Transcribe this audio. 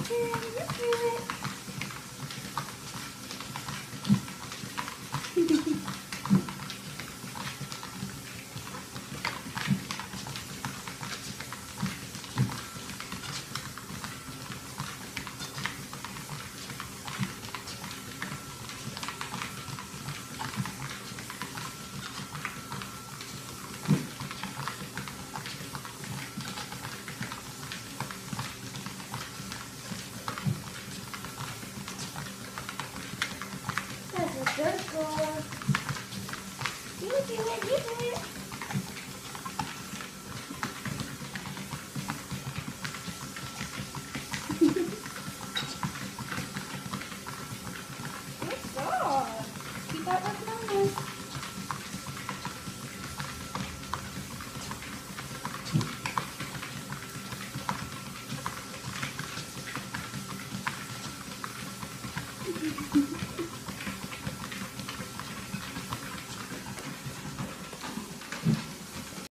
Circle. You do it, you do it. Good job. Keep that working on this.